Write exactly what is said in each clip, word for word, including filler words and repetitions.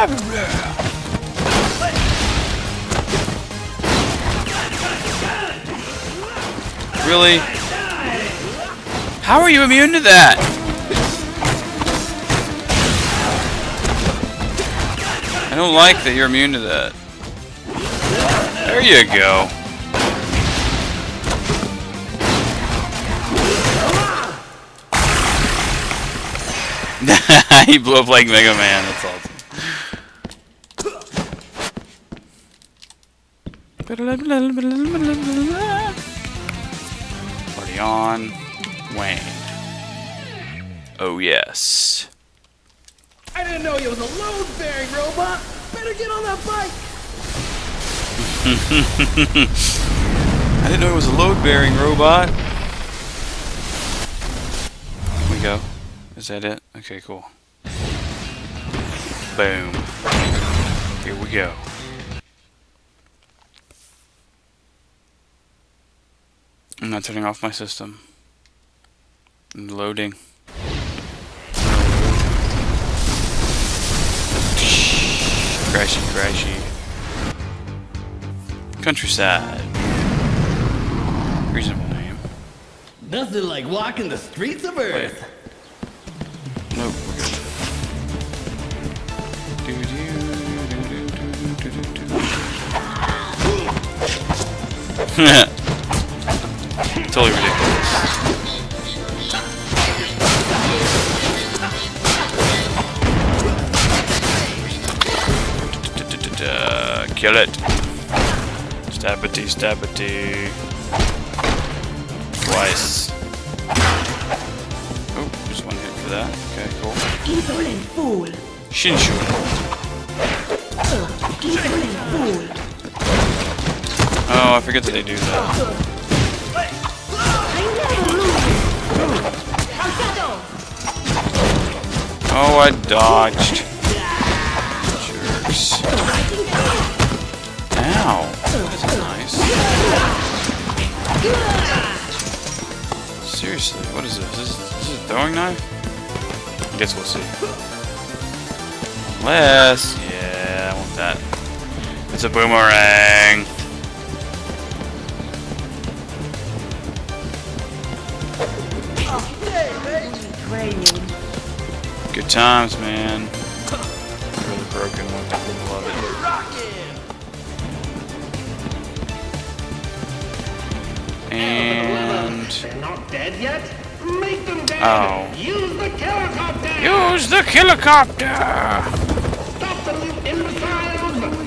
Really? How are you immune to that? I don't like that you're immune to that. There you go. He blew up like Mega Man. That's awesome. Party on, Wayne. Oh yes. I didn't know he was a load-bearing robot. Better get on that bike. I didn't know it was a load-bearing robot. Here we go. Is that it? Okay, cool. Boom. Here we go. I'm not turning off my system. I'm loading. Crashy, crashy. Countryside. Reasonable name. Nothing like walking the streets of Earth. Wait. Nope, we're good. Totally ridiculous. Kill it. Stabity, stabity. Twice. Oh, just one hit for that. Okay, cool. Insolent fool. Shinshu. Insolent fool. Oh, I forget that they do that. Oh, I dodged. Jerks. Ow. That's nice. Seriously, what is this? Is this, is this a throwing knife? I guess we'll see. Unless, yeah, I want that. It's a boomerang. Good times, man. Really broken one. I love it. And They're not dead yet? Make them dead! Oh. Use the Killacopter! Use the Killacopter! Stop them, you imbeciles!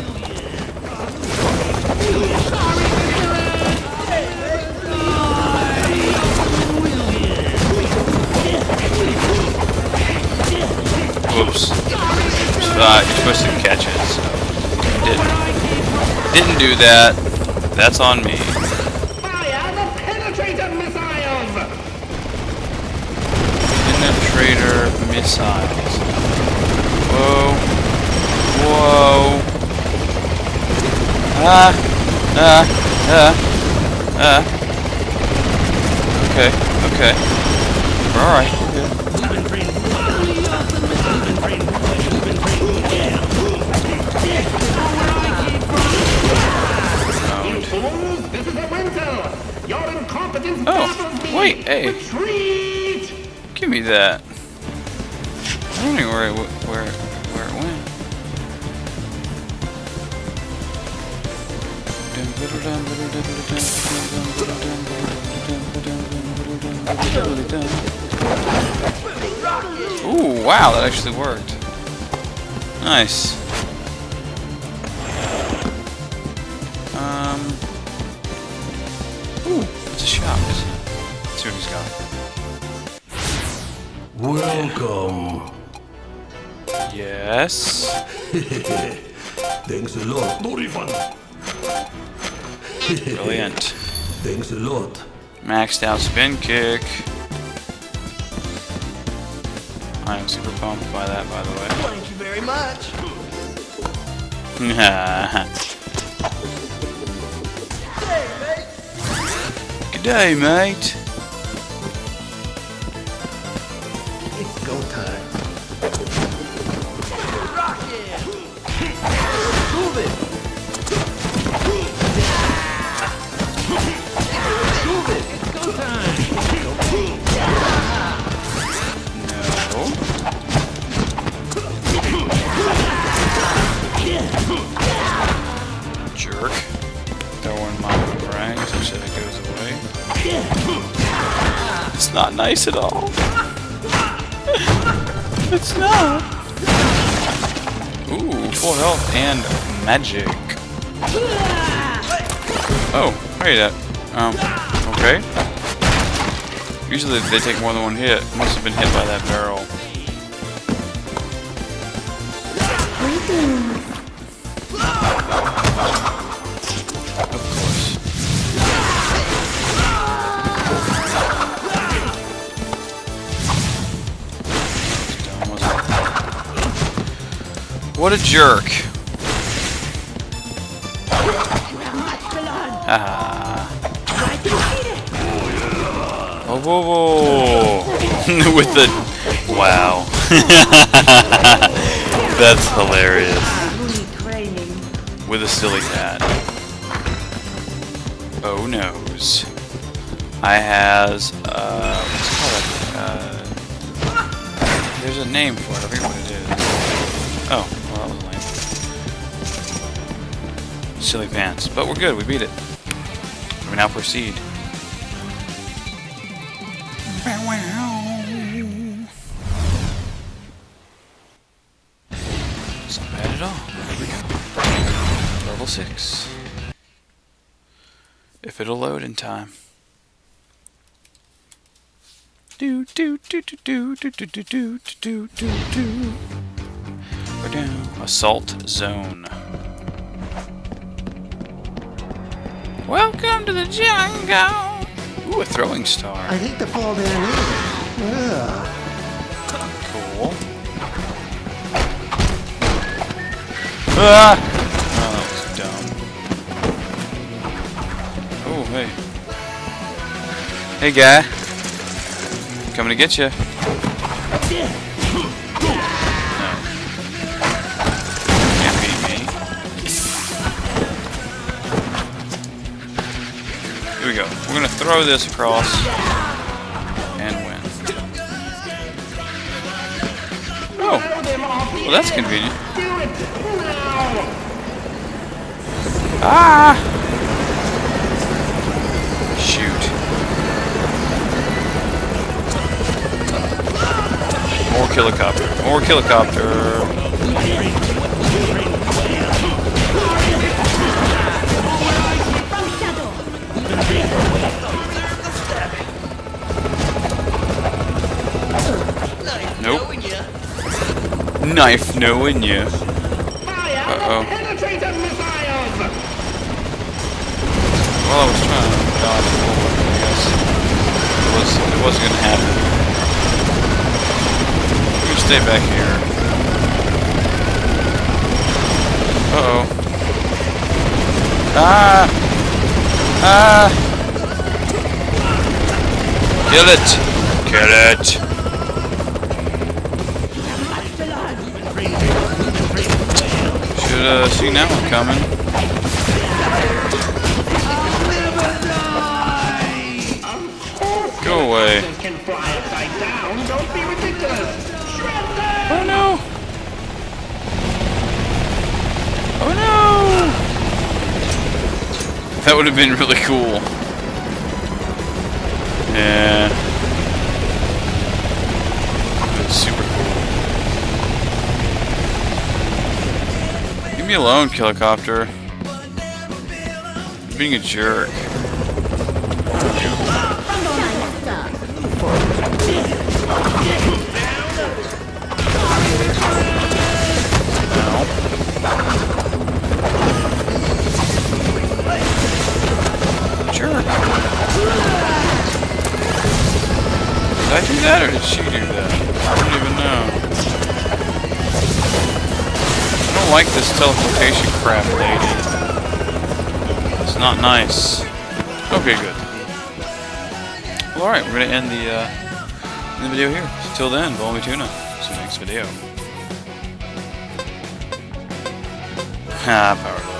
Whoops. Uh, you're supposed to catch it, so didn't. Didn't do that. That's on me. Fire the penetrator missiles! Penetrator missiles. Whoa. Whoa. Ah. Ah. Ah. Ah. Okay. Okay. Alright. Good. Oh, wait, hey. Retreat! Give me that. I don't know where it, where, where it went. Ooh, wow, that actually worked. Nice. Um. Ooh, it's a shop, isn't it? Let's see what he's got. Welcome. Yes. Thanks a lot. No refund. Brilliant. Thanks a lot. Maxed out spin kick. I am super pumped by that, by the way. Thank you very much. Good day, mate. It's go time. Rocket! not nice at all. It's not. Ooh, full health and magic. Oh, wait a Um, okay. Usually they take more than one hit. Must have been hit by that barrel. Of course. What a jerk. Ah. Oh, whoa, whoa. With the... Wow. That's hilarious. With a silly hat. Oh, noes. I has, uh... what's it called? Uh... There's a name for it. I forget what it is. Oh, well, that was lame. Silly pants. But we're good. We beat it. We now proceed. It's not bad at all. Here we go. Level six. If it'll load in time. Do do do do do do do do do do do do. We're down. Assault zone. Welcome to the jungle. Ooh, a throwing star. I hate to fall down here. Ugh. Cool. Ah! Oh, that was dumb. Oh, hey. Hey, guy. Coming to get you. No. Can't beat me. Here we go. We're gonna throw this across and win. Oh, well that's convenient. Ah! Shoot. More Killacopter. More Killacopter. Nope. Knife knowing you. Uh-oh. Well, I was trying to dodge forward, I guess. It, was, it wasn't going to happen. I'm going to stay back here. Uh-oh. Ah! Ah! Kill it! Kill it! Should uh, see that one coming. Go away. Oh no! Oh no! That would have been really cool. Yeah. That's super cool. Leave me alone, Killacopter. You're being a jerk. Jerk. Did I do that or did she do that? I don't even know. I don't like this teleportation crap, lady. It's not nice. Okay, good. Well, alright, we're going to end the, uh, end the video here. So, till then, Ball Me Tuna. See you next video. Ah, power.